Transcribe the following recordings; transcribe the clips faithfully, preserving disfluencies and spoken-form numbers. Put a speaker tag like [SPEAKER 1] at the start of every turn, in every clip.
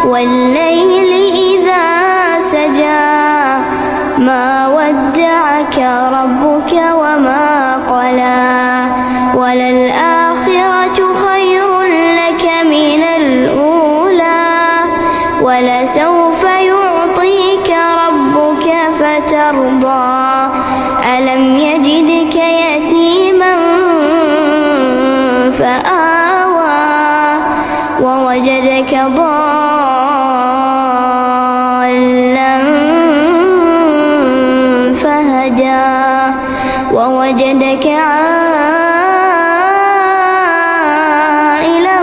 [SPEAKER 1] والليل إذا سجى ما ودعك ربك وما قلى وللآخرة خير لك من الأولى ولسوف يعطيك ربك فترضى ألم يجدك يتيما فآوى ووجدك ضالا فهدى ووجدك عائلا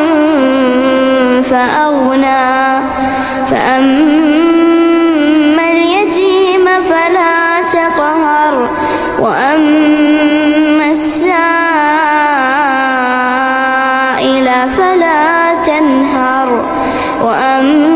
[SPEAKER 1] فأغنى فأما اليتيم فلا تقهر وأما السائل فلا تنهر وأما